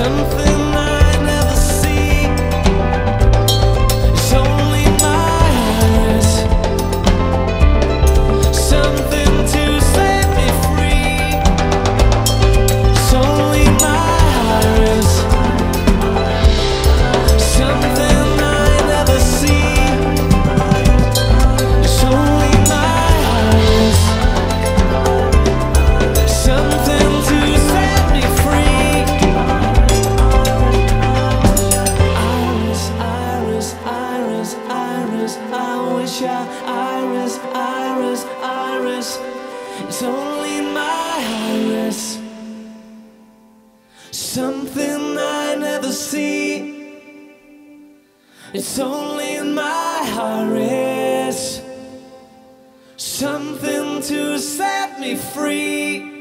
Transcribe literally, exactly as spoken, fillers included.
something I never see. It's only my iris, something to set me free. It's only my iris, something I never see. It's only my iris, something to set me free. Iris, iris, iris, iris, I wish I, iris, iris, iris. It's only my iris, something I never see. It's only my iris, something to set me free.